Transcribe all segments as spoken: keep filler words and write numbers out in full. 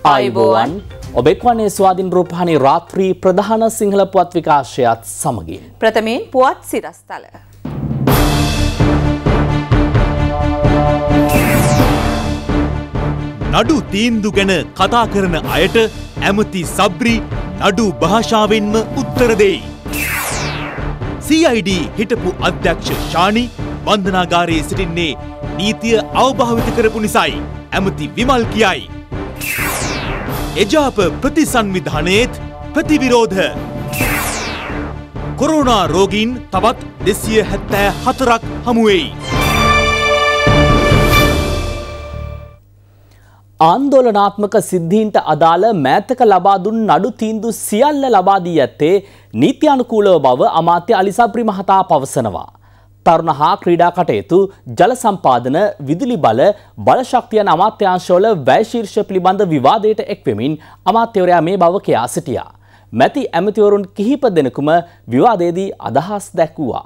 ආයුබෝවන් ඔබ එක්වන්නේ ස්වාධීන රූපවාහිනී රාත්‍රී ප්‍රධාන සිංහල පුවත් විකාශයත් සමගින් ප්‍රථමයෙන් පුවත් සිරස්තල. නඩු තීන්දුව ගැන කතා කරන අයට ඇමති සබ්රි නඩු භාෂාවෙන්ම උත්තර දෙයි. සී අයි ඩී හිටපු අධ්‍යක්ෂ ශානි බන්ධනාගාරයේ සිටින්නේ නීතිය අවභාවිත කරපු නිසායි ඇමති විමල් කියයි. එජාප ප්‍රතිසංවිධානයේත් ප්‍රතිවිරෝධ. කොරෝනා රෝගීන් තවත් දෙසිය හැත්තෑ හතරක් හමුවෙයි. ආන්දෝලනාත්මක සිද්ධීන්ට අදාළ මෑතක ලබා දුන් නඩු තීන්දුව සියල්ල ලබා දී ඇත්තේ නීත්‍යානුකූලව බව අමාත්‍ය අලි සබ්රි මහතා පවසනවා. තරුණ හා ක්‍රීඩා කටයුතු, ජල සම්පාදන, විදුලි බල, බලශක්තිය යන අමාත්‍යාංශවල වැය ශීර්ෂ පිළිබඳ විවාදයට එක්වෙමින් අමාත්‍යවරයා මේ බව කියා සිටියා. මැති ඇමතිවරුන් කිහිප දෙනෙකුම විවාදයේදී අදහස් දැක්වුවා.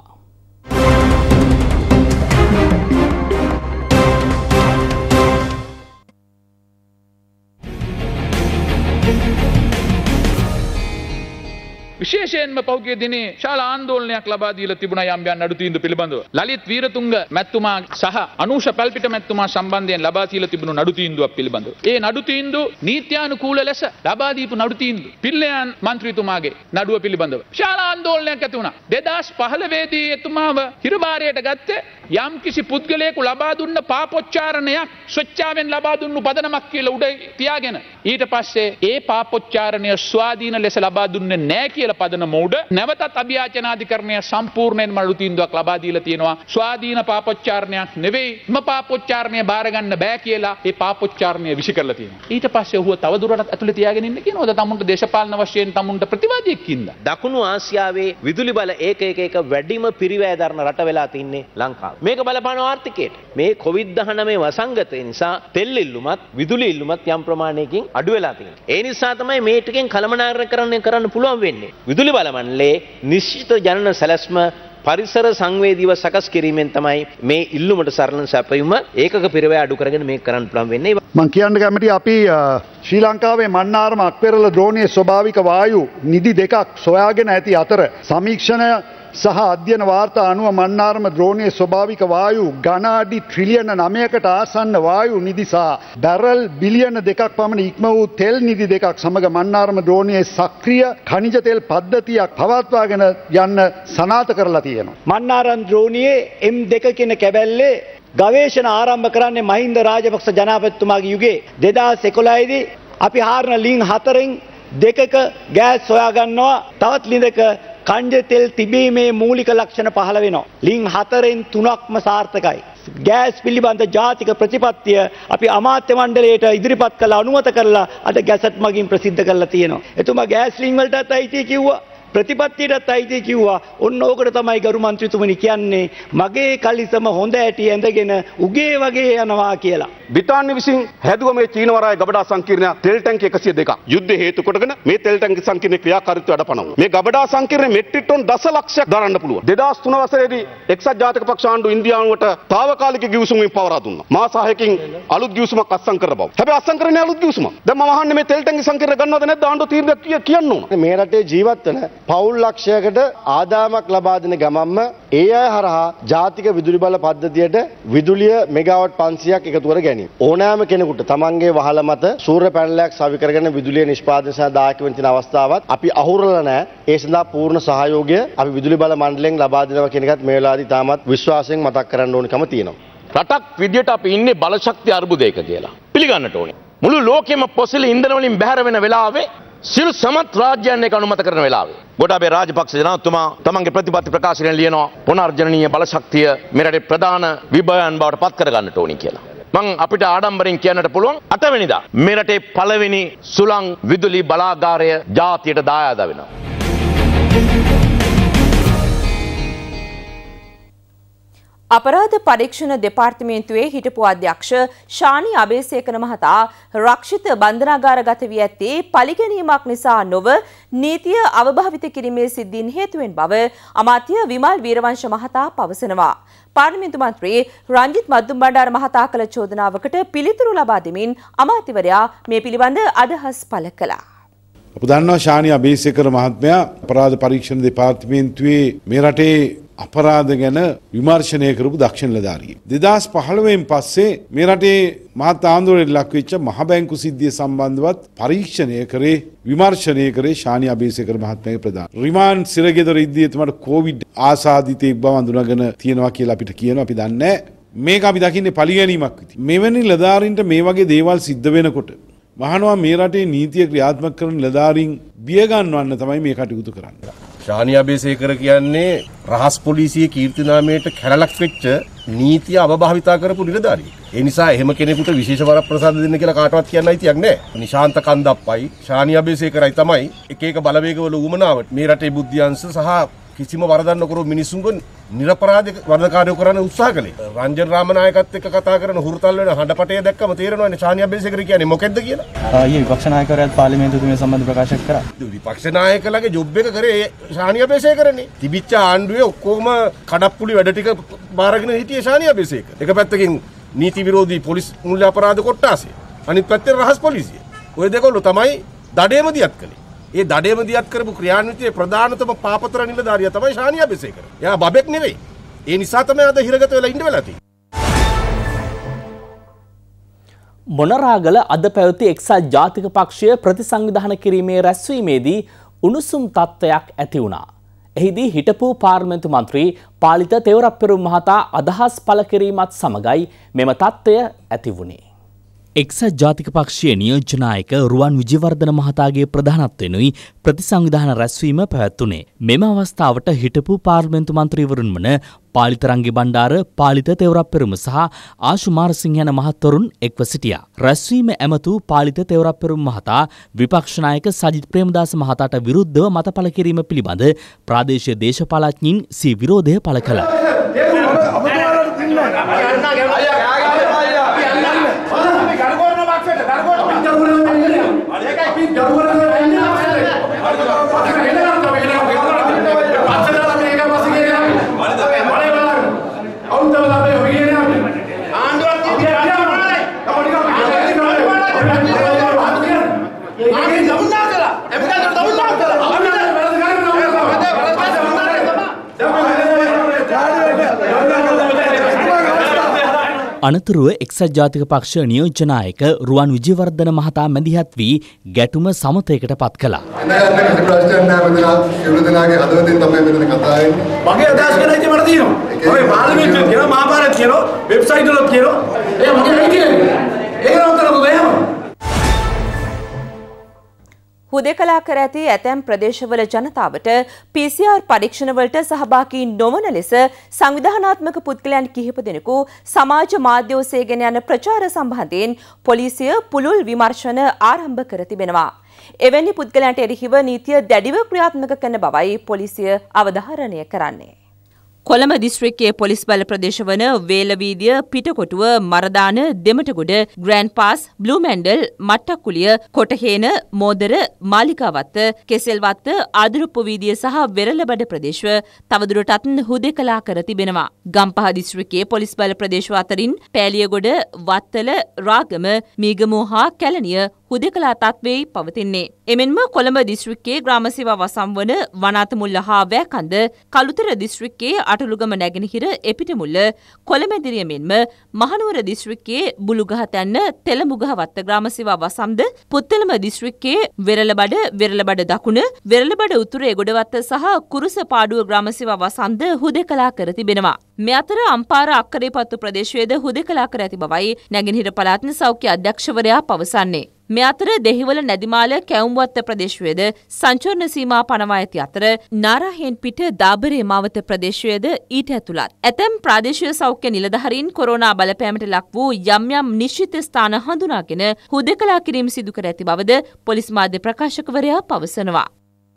විශේෂයෙන්ම පෞද්ගලික දිනේ ශාලා ආందోලනයක් ලබා දීලා තිබුණා යම් යම් නඩු තීන්දුව පිළිබඳව. ලලිත් වීරතුංග මැතිතුමා සහ අනූෂ පැල්පිට මැතිතුමා සම්බන්ධයෙන් ලබා දීලා තිබුණු නඩු තීන්දුවක් පිළිබඳව. ඒ නඩු තීන්දුව නීත්‍යානුකූල ලෙස ලබා දීපු නඩු තීන්දුව. පිල්ලයන් මන්ත්‍රීතුමාගේ නඩුව පිළිබඳව ශාලා ආందోලනයක් ඇති වුණා. දෙදාස් පහළොව දී එතුමාව හිරබාරයට ගත්තේ යම් කිසි පුද්ගලයෙකු ලබා දුන්න පාපොච්චාරණයක් ස්වච්ඡාවෙන් ලබා දුන්නු පදනමක් කියලා උඩ තියාගෙන ඊට පස්සේ ඒ පාපොච්චාරණය ස්වාධීන ලෙස ලබා දුන්නේ නැහැ කියලා පදනම උඩ නැවතත් අභියාචනාධිකරණය සම්පූර්ණයෙන්ම නඩු තීන්දුවක් ලබා දීලා තියෙනවා. ස්වාධීන පාපොච්චාරණයක් නෙවෙයි, ම පාපොච්චාරණය බාර ගන්න බෑ කියලා ඒ පාපොච්චාරණය විසි කරලා තියෙනවා. ඊට පස්සේ ඔහුව තවදුරටත් ඇතුලේ තියාගෙන ඉන්න කියනවාද තමුන්ට දේශපාලන වශයෙන් තමුන්ට ප්‍රතිවාදියෙක් ඉඳලා. දකුණු ආසියාවේ විදුලි බල ඒක එක එක වැඩිම පිරිවැය දරන රට වෙලා තින්නේ ලංකාව. මේක බලපාන ආර්ථිකයට. මේ කොවිඩ් දහනවය වසංගතය නිසා තෙල් ඉල්ලුමත් විදුලි ඉල්ලුමත් යම් ප්‍රමාණයකින් අඩු වෙලා තියෙනවා. ඒ නිසා තමයි මේ ටිකෙන් කළමනාකරණය කරන්න පුළුවන් වෙන්නේ. විදුලි බල මණ්ඩලයේ නිශ්චිත ජනන සැලැස්ම පරිසර සංවේදීව සකස් කිරීමෙන් තමයි මේ ඉල්ලුමට සරලන සැපයුම ඒකක පිරවැය අඩු කරගෙන මේක කරන්න පුළුවන් වෙන්නේ. මම කියන්න කැමති අපි ශ්‍රී ලංකාවේ මන්නාරම අක්පෙරළ ද්‍රෝණයේ ස්වභාවික වායු නිදි දෙකක් සොයාගෙන ඇති අතර සමීක්ෂණ සහ අධ්‍යයන වාර්තා අනුව මන්නාරම ද්‍රෝණයේ ස්වභාවික වායු ඝන අඩි ට්‍රිලියන නවයකට ආසන්න වායු නිදි සහ බැරල් බිලියන දෙකක් පමණ ඉක්ම වූ තෙල් නිදි දෙකක් සමග මන්නාරම ද්‍රෝණයේ සක්‍රිය ඛනිජ තෙල් පද්ධතියක් පවත්වාගෙන යන්න සනාථ කරලා තියෙනවා. මන්නාරම් ද්‍රෝණයේ එම් දෙක කියන කැබැල්ලේ ගවේෂණ ආරම්භ කරන්නේ මහින්ද රාජපක්ෂ ජනාධිපතිතුමාගේ යුගයේ දෙදාස් එකොළහ දී අපි හාරන ලිං හතරෙන් දෙකක ගෑස් සොයා ගන්නවා. තවත් ලිඳක කණ්ඩ තෙල් තිබීමේ මූලික ලක්ෂණ පහළ වෙනවා. ලිං හතරෙන් තුනක්ම සාර්ථකයි. ගෑස් පිළිබඳ ජාතික ප්‍රතිපත්තිය අපි අමාත්‍ය මණ්ඩලයට ඉදිරිපත් කළ අනුමත කරලා අද ගැසට් මගින් ප්‍රසිද්ධ කරලා තියෙනවා. එතුමා ගෑස් ලිං වලටත් අයිති කිව්වා. ප්‍රතිපත්තියටත් අයිති කිව්වා. ඔන්න ඕකට තමයි ගරු මන්ත්‍රීතුමනි කියන්නේ මගේ කලිසම හොඳ ඇටි ඇඳගෙන උගේ වගේ යනවා කියලා. බ්‍රිතාන්‍ය විසින් හැදුව මේ චීන වරාය ගබඩා සංකීර්ණය තෙල් ටැංකි එකසිය දෙකක් යුද්ධ හේතු කොටගෙන මේ තෙල් ටැංකි සංකීර්ණයේ ක්‍රියාකාරීත්වය අඩපණවනවා. මේ ගබඩා සංකීර්ණය මෙට්‍රික් ටොන් දශලක්ෂයක් දරන්න පුළුවන්. දෙදාස් තුන වසරේදී එක්සත් ජාතික පක්ෂ ආණ්ඩුව ඉන්දියානුවට තාවකාලික ගිවිසුමකින් පවරා දුන්නා. මාස හයකින් අලුත් ගිවිසුමක් අත්සන් කර බව. හැබැයි අත්සන් කරන්නේ අලුත් ගිවිසුමක්. දැන් මම අහන්නේ මේ තෙල් ටැංකි සංකීර්ණය ගන්නවද නැද්ද ආණ්ඩුව තීරණයක් කියන්න ඕන. මේ රටේ ජීවත් වෙන පවුල් ලක්ෂයකට ආදායමක් ලබා දෙන ගමන්ම ඒ අය හරහා ජාතික විදුලි බල පද්ධතියට විදුලිය මෙගාවට් පන්සියයක් එකතු කර ගැනීම. ඕනෑම කෙනෙකුට තමන්ගේ වහල මත සූර්ය පැනලයක් සවි කරගෙන විදුලිය නිෂ්පාදනය සඳහා දායක වෙන තියෙන අවස්ථාවත් අපි අහුරලා නැහැ. ඒ සඳහා පූර්ණ සහයෝගය අපි විදුලි බල මණ්ඩලයෙන් ලබා දෙනවා කියන එකත් මේ වෙලාවේදී තාමත් විශ්වාසයෙන් මතක් කරන්න ඕනකම තියෙනවා. රටක් විදියට අපි ඉන්නේ බලශක්ති අර්බුදයක කියලා. පිළිගන්නට ඕනේ. මුළු ලෝකෙම පොසිල ඉන්ධන වලින් බැහැර වෙන වෙලාවේ සියලු සමත් රාජ්‍යයන් එක අනුමත කරන වෙලාවේ ගෝඨාභය රාජපක්ෂ ජනාධිපතිතුමා තමන්ගේ ප්‍රතිපත්ති ප්‍රකාශනයෙන් ලියනවා පුනර්ජනනීය බලශක්තිය මේ රටේ ප්‍රධාන විභවයන් බවට පත් කර ගන්නට ඕනි කියලා. මං අපිට ආඩම්බරෙන් කියන්නට පුළුවන් අට වෙනිදා මේ රටේ පළවෙනි සුළං විදුලි බලාගාරය ජාතියට දායාද වෙනවා. අපරාධ පරීක්ෂණ දෙපාර්තමේන්තුවේ හිටපු අධ්‍යක්ෂ ශානි අබේසේකර මහතා රක්ෂිත බන්ධනාගාරගත වී ඇත්තේ පලිගැනීමක් නිසා නොව නීතිය අවභාවිත කිරීමේ සිද්ධීන් හේතුවෙන් බව අමාත්‍ය විමල් වීරවංශ මහතා පවසනවා. පාර්ලිමේන්තු මන්ත්‍රී රංජිත් මද්දුම්බණ්ඩාර මහතා කළ චෝදනාවකට පිළිතුරු ලබා දෙමින් අමාත්‍යවරයා මේ පිළිබඳ අදහස් පළ කළා. අප දන්නවා ශානි අබේසේකර මහත්මයා අපරාධ පරීක්ෂණ දෙපාර්තමේන්තුවේ මේ රටේ අපරාධ ගැන විමර්ශනය කරපු දක්ෂ නිලධාරියෙක්. දෙදාස් පහළොවෙන් පස්සේ මේ රටේ මහත් ආන්දෝලනයට ලක් වෙච්ච මහ බැංකු සිද්ධිය සම්බන්ධවත් පරීක්ෂණය කරේ විමර්ශනය කරේ ශානි අබේසේකර මහත්මයාගේ ප්‍රධාන. රිමාන්ඩ් සිරගෙදර ඉද්දී එතුමාට කොවිඩ් ආසාදිතයෙක් බව අඳුනගෙන තියෙනවා කියලා අපිට කියනවා. අපි දන්නේ නැහැ. මේක අපි දකින්නේ පරිගැනීමක් විදිහට. මෙවැනි නිලධාරීන්ට මේ වගේ දේවල් සිද්ධ වෙනකොට මහනවා මේ රටේ නීතිය ක්‍රියාත්මක කරන නිලධාරීන් බිය ගන්නවන්න තමයි මේ කටයුතු කරන්නේ. ශානි අබේසේකර කියන්නේ රහස් පොලිසියේ කීර්තිනාමයට කැරලක් වෙච්ච නීතිය අවභාවිතා කරපු නිලධාරියෙක්. ඒ නිසා එහෙම කෙනෙකුට විශේෂ වරප්‍රසාද දෙන්න කියලා කාටවත් කියන්න අයිතියක් නැහැ. නිශාන්ත කන්දප්පයි ශානි අබේසේකරයි තමයි එක එක බලවේගවල උමනාවට මේ රටේ බුද්ධ්‍යංශ සහ කිසිම වරදක් නොකරු මිනිසුන්ව නිරපරාධ වරදකාරයෝ කරන්න උත්සාහ කළේ. රංජන් රාමනායකත් එක්ක කතා කරන හුරුතල් වෙන හඬපටේ දැක්කම තේරෙනවානේ ශානි අබේසේකර කියන්නේ මොකෙද්ද කියලා. ඊයේ විපක්ෂ නායකවරයාත් පාර්ලිමේන්තුවේ මේ සම්බන්ධ ප්‍රකාශ කරා. විපක්ෂ නායකලගේ ජොබ් එක කරේ ශානි අබේසේකරනේ. තිබිච්ච ආණ්ඩුවේ ඔක්කොම කඩප්පුලි වැඩ ටික බාරගෙන හිටියේ ශානි අබේසේකර. එක පැත්තකින් නීති විරෝධී පොලිස් මූල්‍ය අපරාධ කොට්ටාසය. අනිත් පැත්තේ රහස් පොලිසිය. ඔය දෙකවල තමයි දඩේම දියත් කළේ. ඒ දඩේම දියත් කරපු ක්‍රියාන්විතයේ ප්‍රධානතම පාපතර නිලධාරියා තමයි ශානි අබේසේකර. එයා බබෙක් නෙවෙයි. ඒ නිසා තමයි අද හිරගත වෙලා ඉන්න වෙලා තියෙන්නේ. මොනරාගල අද පැවති එක්සත් ජාතික පක්ෂය ප්‍රතිසංවිධාන කිරීමේ රැස්වීමේදී උණුසුම් තත්ත්වයක් ඇති වුණා. එහිදී හිටපු පාර්ලිමේන්තු මන්ත්‍රී පාලිත තෙවරප්පෙරුම් මහතා අදහස් පළ කිරීමත් සමගයි මෙම තත්ත්වය ඇති වුණේ. එක්සත් ජාතික පක්ෂයේ නියෝජ්‍යනායක රුවන් විජේවර්ධන මහතාගේ ප්‍රධානත්වයෙනුයි ප්‍රතිසංවිධාන රැස්වීම පැවැත්වුණේ. මෙම අවස්ථාවට හිටපු පාර්ලිමේන්තු මන්ත්‍රීවරුන් වන පාලිත රංගි බණ්ඩාර, පාලිත තෙවරප්පෙරුම සහ ආශු මාරසිංහ යන මහත්වරුන් එක්ව සිටියා. රැස්වීම ඇමතු පාලිත තෙවරප්පෙරුම් මහතා විපක්ෂ නායක සජිත් ප්‍රේමදාස මහතාට විරුද්ධව මත පළ කිරීම පිළිබඳ ප්‍රාදේශීය දේශපාලඥයින් සී විරෝධය පළ කළා. අනතුරුව එක්සත් ජාතික පක්ෂ නියෝජ්‍යනායක රුවන් විජේවර්ධන මහතා මැදිහත් වී ගැටුම සමතයකට පත් කළා. මගේ අදහස් ගැන ඉතින් මට තියෙනවා. ඔය පාර්ලිමේන්තුවේ තියෙනවා, මහාභාරතයේ තියෙනවා, වෙබ්සයිට් වල තියෙනවා. ඒ මගේ අයිතිය. ඒක නෝතර මොකද? හුදෙකලා කර ඇති ඇතැම් ප්‍රදේශවල ජනතාවට පී සී ආර් පරීක්ෂණවලට සහභාගී නොවන ලෙස සංවිධානාත්මක පුද්ගලයන් කිහිප දෙනෙකු සමාජ මාධ්‍ය ඔස්සේ ගෙන යන ප්‍රචාර සම්බන්ධයෙන් පොලිසිය පුළුල් විමර්ශන ආරම්භ කර තිබෙනවා. එවැනි පුද්ගලයන්ට එරෙහිව නීතිය දැඩිව ක්‍රියාත්මක කරන බවයි පොලිසිය අවධාරණය කරන්නේ. කොළඹ දිස්ත්‍රික්කයේ පොලිස් බල ප්‍රදේශ වන වේලවීදිය, පිටකොටුව, මරදාන, දෙමටගොඩ, ග්‍රෑන්ඩ් පාස්, බ්ලූ මැන්ඩල්, මට්ටක්කුලිය, කොටහේන, මෝදර, මාලිකාවත්ත, කෙසෙල්වත්ත, ආදුරුප්පු වීදිය සහ වෙරළබඩ ප්‍රදේශ තවදුරටත් හුදෙකලා කර තිබෙනවා. ගම්පහ දිස්ත්‍රික්කයේ පොලිස් බල ප්‍රදේශ අතරින් පෑලියගොඩ, වත්තල, රාගම, මීගමු හා කැලණිය හුදෙකලා තත්ත්වයේ පවතින්නේ. එමෙන්ම කොළඹ දිස්ත්‍රික්කයේ ග්‍රාම සේවා වසම් වන වනාතමුල්ල හා වැකන්ද, කළුතර දිස්ත්‍රික්කයේ අටලුගම නැගෙනහිර එපිටමුල්ල, කොළමැදිරිය මෙන්ම මහනුවර දිස්ත්‍රික්කයේ බුලුගහතැන්න, තෙලමුගහවත්ත ග්‍රාම සේවා වසම්ද, පුත්තලම දිස්ත්‍රික්කයේ වෙරළබඩ, වෙරළබඩ දකුණ, වෙරළබඩ උතුරේ ගොඩවත්ත සහ කුරුස පාඩුව ග්‍රාම සේවා වසම්ද හුදෙකලා කර තිබෙනවා. මේ අතර අම්පාර අක්කරේපත්තු ප්‍රදේශයේද හුදෙකලා කර ඇති බවයි නැගෙනහිර පළාත් සෞඛ්‍ය අධ්‍යක්ෂවරයා පවසන්නේ. මේ අතර දෙහිවල නැදිමාල කැවුම්වත්ත ප්‍රදේශයේද සංචරණ සීමා පනවා ඇති අතර නාරාහෙන් පිට දාබරේ මාවත ප්‍රදේශයේද ඊට ඇතුළත්. ඇතැම් ප්‍රාදේශීය සෞඛ්‍ය නිලධාරීන් කොරෝනා බලපෑමට ලක් වූ යම් යම් නිශ්චිත ස්ථාන හඳුනාගෙන හුදෙකලා කිරීම සිදු කර ඇති බවද පොලිස් මාධ්‍ය ප්‍රකාශකවරයා පවසනවා.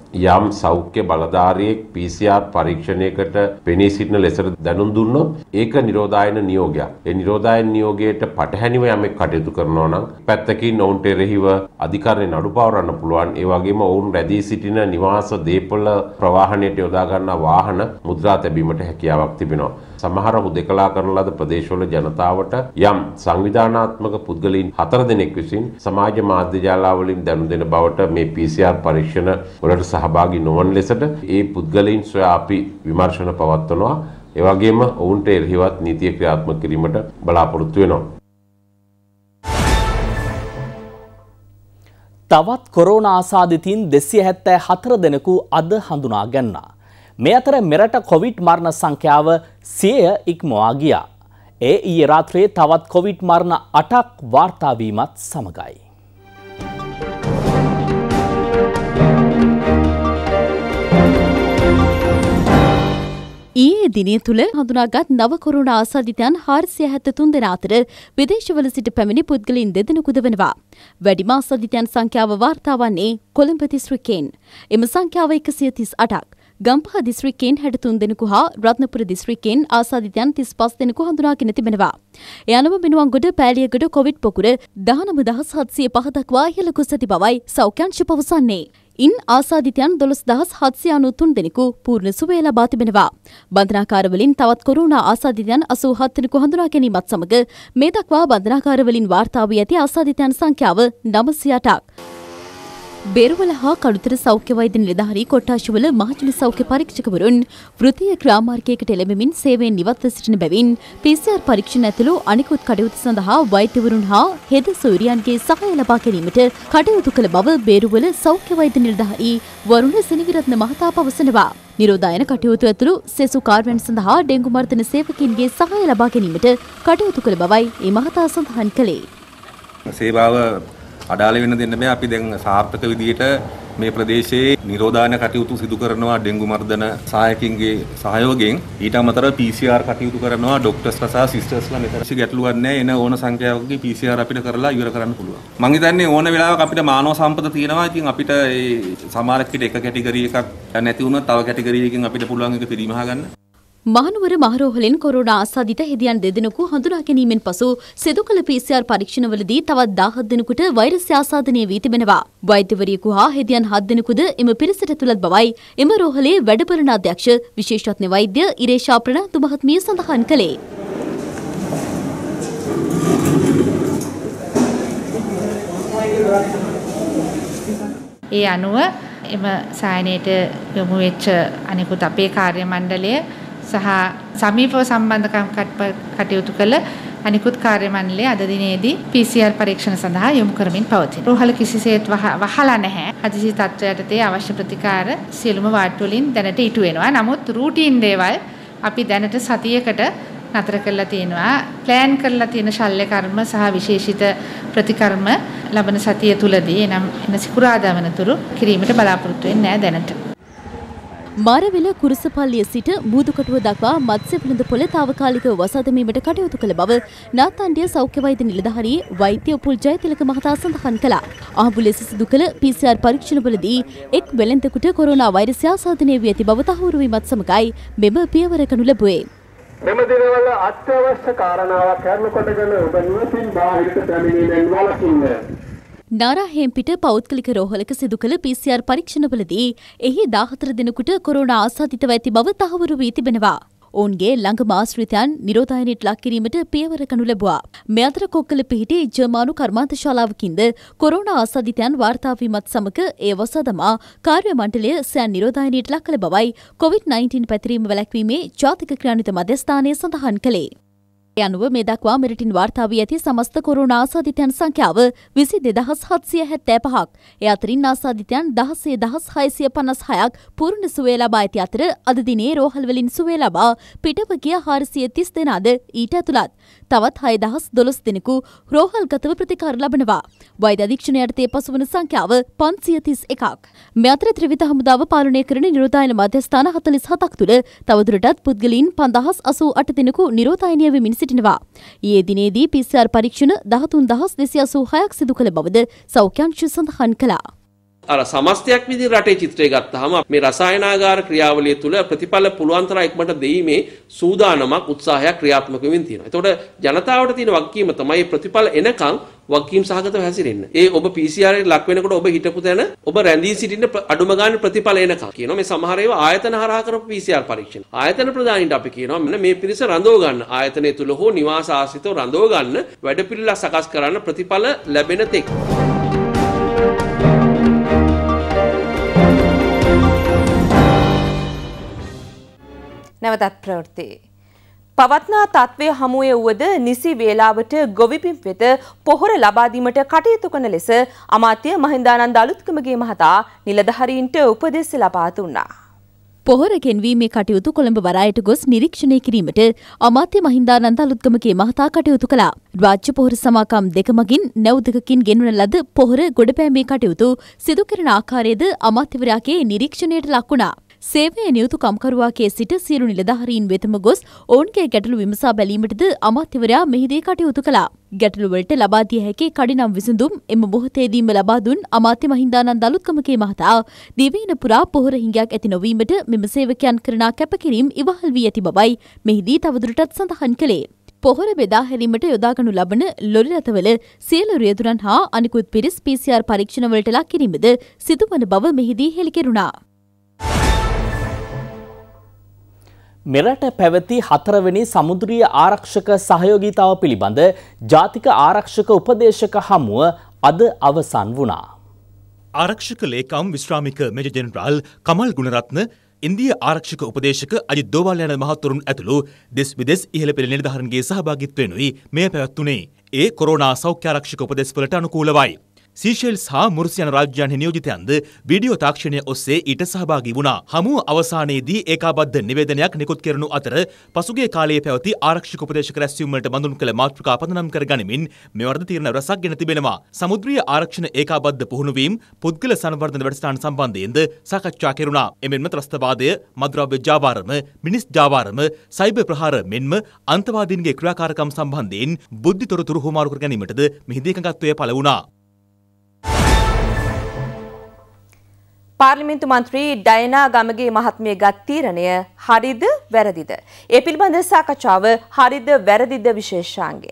යම් සෞඛ්‍ය බලධාරියෙක් පී සී ආර් පරීක්ෂණයකට පෙනී සිටින ලෙසට දැනුම් දුන්නොත් ඒක නිරෝධායන නියෝගයක්. ඒ නිරෝධායන නියෝගයට පටහැනිව යමෙක් කටයුතු කරනවා නම් පැත්තකින් ඔවුන්ට එරෙහිව අධිකරණය නඩු පවරන්න පුළුවන්. ඒ වගේම ඔවුන් රැඳී සිටින නිවාස දීපල ප්‍රවාහනයට යොදා ගන්නා වාහන මුද්‍රා තැබීමට හැකියාවක් තිබෙනවා. සමහර හුදෙකලා කරන ලද ප්‍රදේශවල ජනතාවට යම් සංවිධානාත්මක පුද්ගලයන් හතර දෙනෙක් විසින් සමාජ මාධ්‍ය ජාලාවලින් දැනුම් දෙන බවට මේ පී සී ආර් පරීක්ෂණ වලට සහභාගී නොවන ලෙසට ඒ පුද්ගලයන් සොයා අපි විමර්ශන පවත්වනවා. ඒ වගේම ඔවුන්ට එරෙහිවත් නීතිය ක්‍රියාත්මක කිරීමට බලාපොරොත්තු වෙනවා. තවත් කොරෝනා ආසාදිතයින් දෙසිය හැත්තෑ හතර දෙනෙකු අද හඳුනා ගන්නා. මේ අතර මෙරට කොවිඩ් මරණ සංඛ්‍යාව සියය ඉක්මවා ගියා. ඒ ඊයේ රාත්‍රියේ තවත් කොවිඩ් මරණ අටක් වාර්තා වීමත් සමගයි. ඊයේ දිනය තුළ හඳුනාගත් නව කොරෝනා ආසාදිතයන් හාරසිය හැත්තතුන් දෙනා අතර විදේශවල සිට පැමිණි පුද්ගලයන් දෙදෙනෙකුද වෙනවා. වැඩිම ආසාදිතයන් සංඛ්‍යාව වාර්තා වන්නේ කොළඹ දිස්ත්‍රික්කයෙන්. එම සංඛ්‍යාව එකසිය තිස් අටක්. ගම්පහ දිස්ත්‍රික්කයෙන් හැටතුන් දෙනෙකු හා රත්නපුර දිස්ත්‍රික්කයෙන් ආසාදිතයන් තිස් පස් දෙනෙකු හඳුනාගෙන තිබෙනවා. ඒ අනුව මිනුවන්ගොඩ පෑලියගොඩ කොවිඩ් පොකුර දහනව දහස් හත්සිය පහ දක්වා ඉහළ ගොස් ඇති බවයි සෞඛ්‍යංශ පවසන්නේ. ඉන් ආසාදිතයන් දොළොස් දහස් හත්සිය අනූතුන් දෙනෙකු පූර්ණ සුවය ලබා තිබෙනවා. බන්ධනාකාරවලින් තවත් කොරෝනා ආසාදිතයන් අසූ හත් දෙනෙකු හඳුනා ගැනීමත් සමග මේ දක්වා බන්ධනාකාරවලින් වාර්තා වී ඇති ආසාදිතයන් සංඛ්‍යාව නවසිය අටක්. බේරුවල හා කළුතර සෞඛ්‍ය වෛද්‍ය නිලධාරී කොට්ටාශවල මහජන සෞඛ්‍ය පරීක්ෂකවරුන් වෘත්තීය ක්‍රියාමාර්ගයකට එළඹෙමින් සේවයෙන් නිවත්ව සිටින බැවින් පී සී ආර් පරීක්ෂණ ඇතුළු අනිකුත් කටයුතු සඳහා වෛද්‍යවරුන් හා හෙද සොයුරියන්ගේ සහාය ලබා ගැනීමට කටයුතු කළ බව බේරුවල සෞඛ්‍ය වෛද්‍ය නිලධාරී වරුණ සෙනවිරත්න මහතා පවසනවා. නිරෝධායන කටයුතු ඇතුළු සෙසු කාර්යයන් සඳහා ඩෙංගු මර්ධන සේවකයින්ගේ සහාය ලබා ගැනීමට කටයුතු කළ බවයි ඒ මහතා සඳහන් කළේ. සේවාව අඩාල වෙන දෙන්න බෑ. අපි දැන් සාර්ථක විදිහට මේ ප්‍රදේශයේ නිරෝධායන කටයුතු සිදු කරනවා ඩෙංගු මර්ධන සහායකින්ගේ සහයෝගයෙන්. ඊට අමතරව පී සී ආර් කටයුතු කරනවා ඩොක්ටර්ස්ලා සහ සිස්ටර්ස්ලා මෙතන ගැටලුවක් නැහැ. එන ඕන සංඛ්‍යාවකගේ පී සී ආර් අපිට කරලා ඉවර කරන්න පුළුවන්. මම හිතන්නේ ඕන වෙලාවක අපිට මානව සම්පත තියෙනවා. ඉතින් අපිට ඒ සමහරකට එක කැටගරි එකක් නැති වුණොත් තව කැටගරි එකකින් අපිට පුළුවන් එක පිරිමහ ගන්න. මහනුවර මහරෝහලෙන් කොරෝනා ආසාදිත හෙදියන් දෙදෙනෙකු හඳුනා ගැනීමෙන් පසු සිදු කළ පී සී ආර් පරීක්ෂණවලදී තවත් දාහක් දෙනෙකුට වෛරසය ආසාදනය වී තිබෙනවා. වෛද්‍යවරියකු හා හෙදියන් හත් දෙනෙකුද එම පිරිසට ඇතුළත් බවයි එම රෝහලේ වැඩබලන අධ්‍යක්ෂ විශේෂඥ වෛද්‍ය ඉරේෂා ප්‍රනාන්දු මහත්මිය සඳහන් කළේ. ඒ අනුව එම සායනයට යොමු වෙච්ච අනිකුත් අපේ කාර්ය මණ්ඩලය සහ සමීපව සම්බන්ධකම් කටයුතු කළ අනිකුත් කාර්ය මණ්ඩලය අද දිනේදී පී සී ආර් පරීක්ෂණ සඳහා යොමු කරමින් පවතින. රෝහල කිසිසේත් වහලා නැහැ. හදිසි තත්ත්වයටදී අවශ්‍ය ප්‍රතිකාර සියලුම වාර්ඩ් වලින් දැනට ඉටු වෙනවා. නමුත් රූටින් දේවල් අපි දැනට සතියකට නතර කරලා තියෙනවා. ප්ලෑන් කරලා තියෙන ශල්‍ය කර්ම සහ විශේෂිත ප්‍රතිකර්ම ලබන සතිය තුලදී එනම් එන සිකුරාදා වනතුරු කිරීමට බලාපොරොත්තු වෙන්නේ නැහැ දැනට. මාරවිල කුරුසපල්ලිය සිට මූදුකටුව දක්වා මත්ස්‍ය වෙළඳ පොළ තාවකාලිකව වසා දැමීමට කටයුතු කළ බව නාතන්ඩිය සෞඛ්‍ය වෛද්‍ය නිලධාරී වෛද්‍ය උපුල් ජයතිලක මහතා සඳහන් කළා. අහඹු ලෙස සිදු කළ පී සී ආර් පරීක්ෂණවලදී එක් වෙළෙන්දෙකුට කොරෝනා වෛරසය ආසාදනය වී ඇති බව තහවුරු වීමත් සමගයි මෙම පියවර ගනු ලැබුවේ. මෙම දිනවල අත්‍යවශ්‍ය කාරණාවක් කරන කොටගෙන ඔබ නිවසින් බාහිරට පැමිණීමෙන් වළකින්න. නාරාහෙම්පිට පෞද්ගලික රෝහලක සිදු කළ පී සී ආර් පරීක්ෂණවලදී එහි දාහතර දෙනෙකුට කොරෝනා ආසාදිතව ඇති බව තහවුරු වී තිබෙනවා. ඔවුන්ගේ ළඟම ආශ්‍රිතයන් නිරෝධායනයට ලක් කිරීමට පියවර ගනු ලැබුවා. මේ අතර කොක්කල පිහිටි ජර්මානු කර්මාන්ත ශාලාවකින්ද කොරෝනා ආසාදිතයන් වාර්තා වීමත් සමග ඒ වසා දමා කාර්ය මණ්ඩලය සෑන් නිරෝධායනයට ලක් කළ බවයි කොවිඩ් නයින්ටීන් පැතිරීම වැළැක්වීමේ ජාතික ක්‍රියාන්විත මධ්‍යස්ථානය සඳහන් කළේ. ඒ අනුව මේ දක්වා මෙරටින් වාර්තා වී ඇති සමස්ත කොරෝනා ආසාදිතයන් සංඛ්‍යාව විසි දෙදහස් හත්සිය හැත්තෑ පහක්. ඒ අතරින් ආසාදිතයන් දහසේ දහස් හයසිය පනස් හයක් පූර්ණ සුවය ලබා ඇති අතර අද දිනේ රෝහල් වලින් සුවය ලබා පිටව ගිය හාරසිය තිස් දෙනාද ඊට ඇතුළත්. තවත් හය දහස් දොළොස් දෙනෙකු රෝහල්ගතව ප්‍රතිකාර ලබනවා. වෛද්‍ය අධීක්ෂණය යටතේ පසුවන සංඛ්‍යාව පන්සිය තිස් එකක්. මේ අතර ත්‍රිවිධ හමුදාව පාලනය කරන නිරෝධායන මධ්‍යස්ථාන හතළිස් හතක් තුළ තවදුරටත් පුද්ගලයන් පන්දහස් අසූ අට දෙනෙකු නිරෝධායනය වෙමින් සිටිනවා. ඊයේ දිනේදී පී සී ආර් පරීක්ෂණ දහතුන් දහස් දෙසිය අසූ හයක් සිදු කළ බවද සෞඛ්‍යංශ සඳහන් කළා. අර සමස්තයක් විදිහට රටේ චිත්‍රය ගත්තාම මේ රසායනාගාර ක්‍රියාවලිය තුළ ප්‍රතිඵල පුළුවන් තරම් ඉක්මනට දෙීමේ සූදානමක් උත්සාහයක් ක්‍රියාත්මක වෙමින් තියෙනවා. ඒතකොට ජනතාවට තියෙන වගකීම තමයි ප්‍රතිඵල එනකන් වගකීම් සහගතව හැසිරෙන්න. ඒ ඔබ පී සී ආර් එකට ලක් වෙනකොට ඔබ හිටපු තැන ඔබ රැඳී සිටින්න අඩුම ගානේ ප්‍රතිඵල එනකන් කියනවා. මේ සමහර ඒවා ආයතන හරහා කරපු පී සී ආර් පරීක්ෂණ. ආයතන ප්‍රධානීන්ට අපි කියනවා මෙන්න මේ පිරිස රඳව ගන්න. ආයතනය තුල හෝ නිවාස ආශ්‍රිතව රඳව ගන්න වැඩපිළිවෙලක් සකස් කරන්න ප්‍රතිඵල ලැබෙන තෙක්. නැවතත් ප්‍රවෘත්ති. පවත්නා තත්ත්වය හමුවේ වුවද නිසි වේලාවට ගොවිපින් වෙත පොහොර ලබා දීමට කටයුතු කරන ලෙස අමාත්‍ය මහින්දානන්ද අලුත්කමගේ මහතා නිලධාරීන්ට උපදෙස් ලබා දුන්නා. පොහොර ගෙන්වීමේ කටයුතු කොළඹ වරායට ගොස් නිරීක්ෂණය කිරීමට අමාත්‍ය මහින්දානන්ද අලුත්ගමගේ මහතා කටයුතු කළා. රාජ්‍ය පොහොර සමාගම් දෙක මගින් නැව් දෙකකින් ගෙන්වන ලද පොහොර ගොඩපෑමේ කටයුතු සිදු කරන ආකාරයද අමාත්‍යවරයාගේ නිරීක්ෂණයට ලක් වුණා. සේවයේ නියුතු කම්කරුවාගේ සිට සියලු නිලධාරීන් වෙතම ගොස් ඔවුන්ගේ ගැටලු විමසා බැලීමටද අමාත්‍යවරයා මෙහිදී කටයුතු කළා. ගැටලු වලට ලබා දිය හැකි කඩිනම් විසඳුම් එම මොහොතේදීම ලබා දුන් අමාත්‍ය මහින්දානන්ද අලුත්ගමගේ මහතා දිවයින පුරා පොහොර හිඟයක් ඇති නොවීමට මෙම සේවකයන් කරන කැපකිරීම ඉවහල් වී ඇති බවයි මෙහිදී තවදුරටත් සඳහන් කළේ. පොහොර බෙදා හැරීමට යොදාගනු ලබන ලොරි රථවල සියලු රියදුරන් හා අනිකුත් පිරිස් පී සී ආර් පරීක්ෂණ වලට ලක් කිරීමද සිදුවන බව මෙහිදී හෙළි කෙරුණා. මෙරට පැවති හතරවෙනි සමුද්‍රීය ආරක්ෂක සහයෝගීතාව පිළිබඳ ජාතික ආරක්ෂක උපදේශක හමුව අද අවසන් වුණා. ආරක්ෂක ලේකම් විශ්‍රාමික මේජර් ජෙනරාල් කමල් ගුණරත්න, ඉන්දිය ආරක්ෂක උපදේශක අජිත් දෝවල් යන මහතුරුන් ඇතුළු දෙස් විදෙස් ඉහළ පෙළ නිලධාරීන්ගේ සහභාගීත්වයෙනුයි මෙය පැවැත්වුණේ. ඒ කොරෝනා සෞඛ්‍ය ආරක්ෂක උපදෙස්වලට අනුකූලවයි. සීෂෙල්ස් හා මුර්සිය යන රාජ්‍යයන්හි නියෝජිතයන්ද වීඩියෝ තාක්ෂණය ඔස්සේ ඊට සහභාගී වුණා. හමුව අවසානයේදී ඒකාබද්ධ නිවේදනයක් නිකුත් කරනු අතර පසුගිය කාලයේ පැවති ආරක්ෂක උපදේශක රැස්වීම වලට බඳුන් කළ මාතෘකා පදනම් කර ගනිමින් මෙවරද තීරණ රැසක් ගෙන තිබෙනවා. සමුද්‍රීය ආරක්ෂණ ඒකාබද්ධ පුහුණුවීම් පුද්ගල සංවර්ධන වැඩසටහන සම්බන්ධයෙන්ද සාකච්ඡා කෙරුණා. එමෙන්ම ත්‍රස්තවාදය, මද්‍රව්‍ය ජාවාරම, මිනිස් ජාවාරම, සයිබර් ප්‍රහාර මෙන්ම අන්තවාදීන්ගේ ක්‍රියාකාරකම් සම්බන්ධයෙන් බුද්ධි තොරතුරු හුවමාරු කර ගැනීමටද මෙහිදී එකඟත්වය පළ වුණා. පාර්ලිමේන්තු මන්ත්‍රී ඩයනා ගමගේ මහත්මිය ගත් තීරණය හරිද වැරදිද? ඒ පිළිබඳ සාකච්ඡාව හරිද වැරදිද විශේෂාංගය.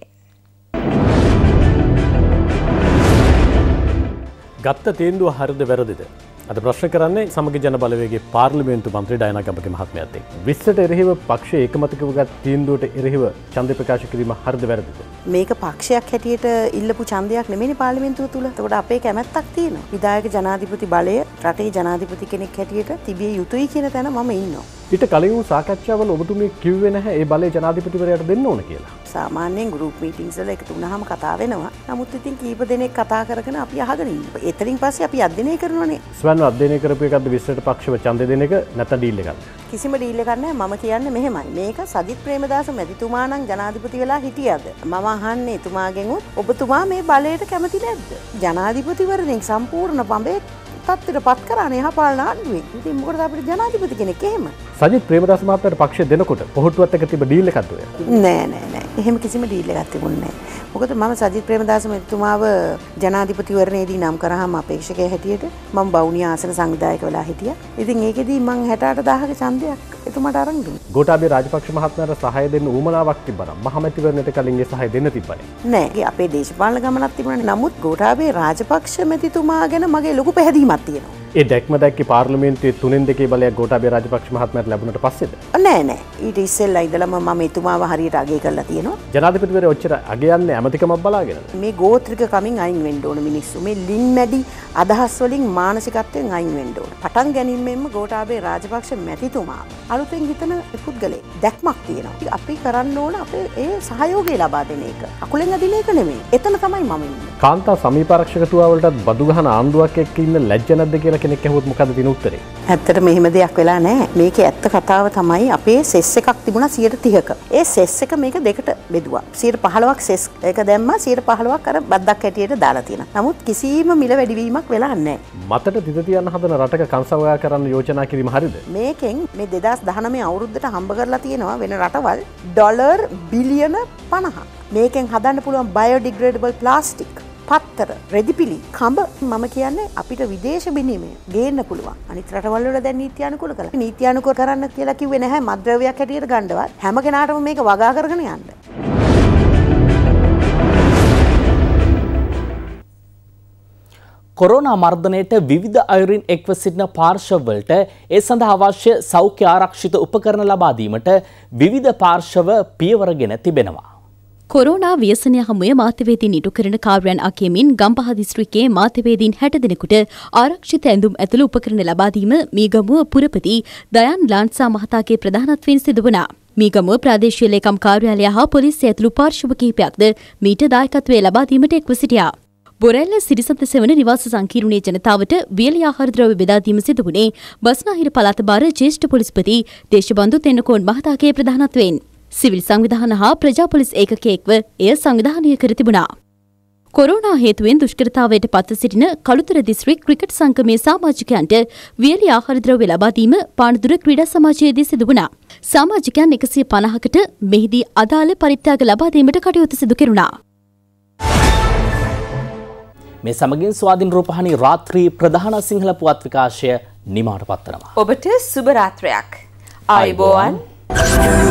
ගත්ත තීන්දුව හරිද වැරදිද? අද ප්‍රශ්න කරන්නේ සමගි ජන බලවේගයේ පාර්ලිමේන්තු මන්ත්‍රී ඩයනා ගමගේ මහත්මියත් එක්ක. විස්සට එරෙහිව පක්ෂයේ ඒකමතිකව ගත් තීන්දුවට එරෙහිව ඡන්ද ප්‍රකාශ කිරීම හරිද වැරදිද? මේක පක්ෂයක් හැටියට ඉල්ලපු ඡන්දයක් නෙමෙයිනේ පාර්ලිමේන්තුව තුල. ඒකට අපේ කැමැත්තක් තියෙනවා. විධායක ජනාධිපති බලය රටේ ජනාධිපති කෙනෙක් හැටියට තිබිය යුතුයි කියන තැන මම ඉන්නවා. ඊට කලින් වූ සාකච්ඡාවල ඔබතුමිය කිව්වේ නැහැ ඒ බලය ජනාධිපතිවරයාට දෙන්න ඕන කියලා. සාමාන්‍යයෙන් ගෲප් මීටින්ග්ස් වල එකතු වුණාම කතා වෙනවා. නමුත් ඉතින් කීප දෙනෙක් කතා කරගෙන අපි අහගෙන ඉන්නවා. එතනින් පස්සේ අපි අධ්‍යයනය කරනවානේ. ස්වයන්ව අධ්‍යයනය කරපු එකක්ද විස්සට පක්ෂව ඡන්ද දෙන එක නැත්නම් ඩීල් එකක්ද? කිසිම ඩීල් එකක් නැහැ. මම කියන්නේ මෙහෙමයි. මේක සජිත් ප්‍රේමදාස මැතිතුමා නම් ජනාධිපති වෙලා හිටියද? මම අහන්නේ එතුමාගෙන් ඔබතුමා මේ බලයට කැමති නැද්ද? ජනාධිපතිවරණයෙන් සම්පූර්ණ පඹේ තත්ත්වයට පත් කරානේ යහපාලන ආණ්ඩුවේ. ඉතින් මොකටද අපිට ජනාධිපති කෙනෙක් එහෙම? සජිත් ප්‍රේමදාස මහත්තයාට පක්ෂය දෙනකොට පොහොට්ටුවත් එක්ක තිබ්බ ඩීල් එකක්ද ඔය? නෑ නෑ නෑ. එහෙම කිසිම ඩීල් එකක් තිබුණේ නෑ. මොකද මම සජිත් ප්‍රේමදාස මැතිතුමාව ජනාධිපතිවරණයේදී නම් කරාම අපේක්ෂකයා හැටියට මම බවුනියා ආසන සංවිධායක වෙලා හිටියා. ඉතින් ඒකෙදී මම හැට අට දාහක ඡන්දයක් එතුමාට අරන් දුන්නා. ගෝඨාභය රාජපක්ෂ මහත්මයාට සහාය දෙන්න උවමනාවක් තිබ්බනම් මහමැතිවරණයට කලින් ඒ සහාය දෙන්න තිබ්බනේ. නෑ. අපේ දේශපාලන ගමනක් තිබුණානේ. නමුත් ගෝඨාභය රාජපක්ෂ මැතිතුමා ගැන මගේ ලොකු පැහැදීමක් තියෙනවා. ඒ දැක්ම දැක්කේ පාර්ලිමේන්තුවේ තුනෙන් දෙකේ බලයක් ගෝඨාභය රාජපක්ෂ මහත්මයාට ලැබුණට පස්සේද? නෑ නෑ. ඊට ඉස්සෙල්ලා ඉඳලම මම එතුමාව හරියට අගය කරලා තියෙනවා. ජනාධිපතිවරයා ඔච්චර අගයන්නේ ඇමතිකමක් බලාගෙන. මේ ගෝත්‍රික කමින් අයින් වෙන්න ඕන මිනිස්සු. මේ ලින් මැඩි අදහස් වලින් මානසිකත්වයෙන් අයින් වෙන්න ඕන. පටන් ගැනීමෙන්ම ගෝඨාභය රාජපක්ෂ මැතිතුමා අලුතෙන් හිතන පුද්ගලෙක් දැක්මක් තියෙනවා. අපි කරන්න ඕන අපේ ඒ සහයෝගය ලබා දෙන එක. අකුලෙන් අදින එක නෙමෙයි. එතන තමයි මම ඉන්නේ. කාන්තා සමීපාරක්ෂකතුවා වලටත් බදු ගහන ආණ්ඩුවක් එක්ක ඉන්න ලැජ්ජ නැද්ද කියලා කෙනෙක් ඇහුවොත් මොකද දින උත්තරේ? ඇත්තට මෙහෙම දෙයක් වෙලා නැහැ. මේකේ ඇත්ත කතාව තමයි අපේ සෙස් එකක් තිබුණා සියයට තිහක. ඒ සෙස් එක මේක දෙකට බෙදුවා. සියයට පහළොවක් සෙස් එක දැම්මා සියයට පහළොවක් අර බද්දක් හැටියට දාලා තියෙනවා. නමුත් කිසිම මිල වැඩිවීමක් වෙලා නැහැ. මතට තිත තියන්න හදන රටක කංසවයා කරන්න යෝජනා කිරීම හරිද? මේකෙන් මේ දෙදාස් දහනවය අවුරුද්දට හම්බ කරලා තියෙනවා වෙන රටවල් ඩොලර් බිලියන පනහක්. මේකෙන් හදන්න පුළුවන් බයෝඩිග්‍රේඩබල් ප්ලාස්ටික් පත්තර, රෙදිපිලි, කඹ මම කියන්නේ අපිට විදේශ විනිමය ගේන්න පුළුවන්. අනිත් රටවල් වල දැන් නීත්‍යානුකූල කරලා. නීත්‍යානුකූල කරන්න කියලා කිව්වේ නැහැ මත්ද්‍රව්‍යයක් හැටියට ගන්නවත්. හැම කෙනාටම මේක වගා කරගෙන යන්න. කොරෝනා මර්ධනයට විවිධ අයුරින් එක්ව සිටින පාර්ශවවලට ඒ සඳහා අවශ්‍ය සෞඛ්‍ය ආරක්ෂිත උපකරණ ලබා දීමට විවිධ පාර්ශව පියවරගෙන තිබෙනවා. කොරෝනා ව්‍යසනය හමුවේ මාධ්‍යවේදීන් ඉටු කරන කාර්යයන් අකෙමින් ගම්පහ දිස්ත්‍රික්කයේ මාධ්‍යවේදීන් හැට දෙනෙකුට ආරක්ෂිත ඇඳුම් ඇතුළු උපකරණ ලබා දීම මීගමුව පුරපති දයන් ලාන්සා මහතාගේ ප්‍රධානත්වයෙන් සිදු වුණා. මීගමුව ප්‍රාදේශීය ලේකම් කාර්යාලය හා පොලිසිය ඇතුළු පාර්ශව කිහිපයක්ද මීට දායකත්වයේ ලබා දීමට එක්ව සිටියා. බොරැල්ල සිරිසත සෙවන නිවාස සංකීර්ණයේ ජනතාවට වියලි ආහාර ද්‍රව්‍ය බෙදා දීම සිදු වුණේ බස්නාහිර පළාත භාර ජ්‍යෙෂ්ඨ පොලිස්පති දේශබන්දු තෙන්නකෝන් මහතාගේ ප්‍රධානත්වයෙන්. සිවිල් සංවිධාන හා ප්‍රජා පොලිස් ඒකකයෙක්ව එය සංවිධානය කර තිබුණා. කොරෝනා හේතුවෙන් දුෂ්කරතාවයට පත්ව සිටින කළුතර දිස්ත්‍රික් ක්‍රිකට් සංගමයේ සමාජිකයන්ට වියලි ආහාර ද්‍රව්‍ය ලබා දීම පානදුර ക്രീඩා සමාජයේදී සිදු වුණා. සමාජිකයන් එකසිය පනහකට මෙහිදී අදාළ පරිත්‍යාග ලබා දීමට කටයුතු සිදු කෙරුණා. මේ සමගින් ස්වාධීන රූපහානි රාත්‍රී ප්‍රධාන සිංහල පුවත් විකාශය නිමාවට පත්වනවා. ඔබට සුබ රාත්‍රයක්. ආයුබෝවන්.